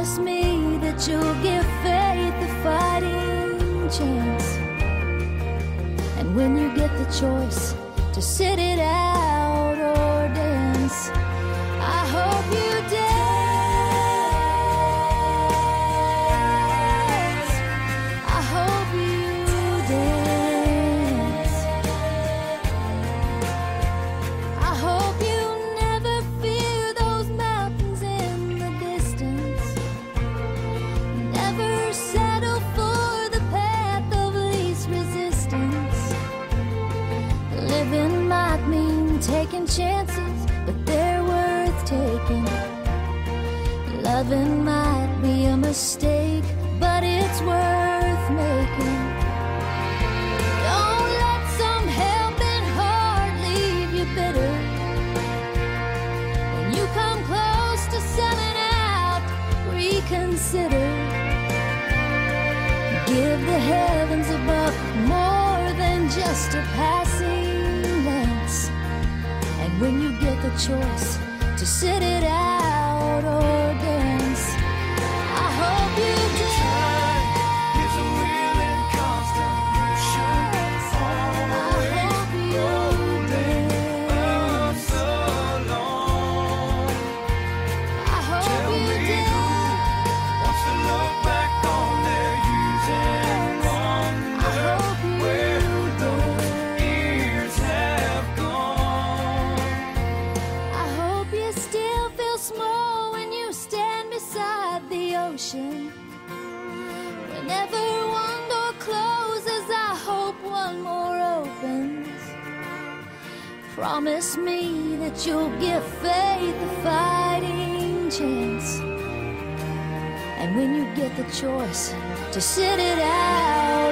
Promise me that you'll give faith a fighting chance. And when you get the choice to sit it out or dance, I hope you dance. I hope you dance. I hope you never fear those mountains in the distance. Never settle for the path of least resistance. Living might mean taking chances, but they're worth taking. Loving might be a mistake, but it's worth making. Don't let some helping heart leave you bitter. When you come close to selling out, reconsider. Give the heavens above more than just a passing glance. And when you get the choice to sit it out or dance, I hope you dance. Is a will and constant motion on I hope you dance. us alone. I hope Tell you me dance. who wants to look back on their years and I wonder hope you where those dance. years have gone. I hope you still feel small when you stand beside the ocean. Whenever one door closes, I hope one more opens. Promise me that you'll give faith a fighting chance. And when you get the choice to sit it out